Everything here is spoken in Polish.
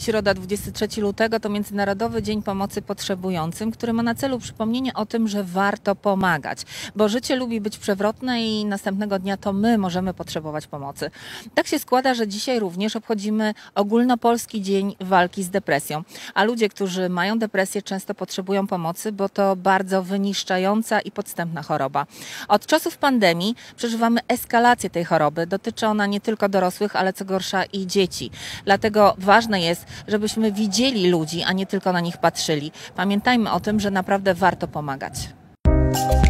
Środa 23 lutego to Międzynarodowy Dzień Pomocy Potrzebującym, który ma na celu przypomnienie o tym, że warto pomagać, bo życie lubi być przewrotne i następnego dnia to my możemy potrzebować pomocy. Tak się składa, że dzisiaj również obchodzimy ogólnopolski dzień walki z depresją, a ludzie, którzy mają depresję, często potrzebują pomocy, bo to bardzo wyniszczająca i podstępna choroba. Od czasów pandemii przeżywamy eskalację tej choroby. Dotyczy ona nie tylko dorosłych, ale co gorsza i dzieci. Dlatego ważne jest, żebyśmy widzieli ludzi, a nie tylko na nich patrzyli. Pamiętajmy o tym, że naprawdę warto pomagać.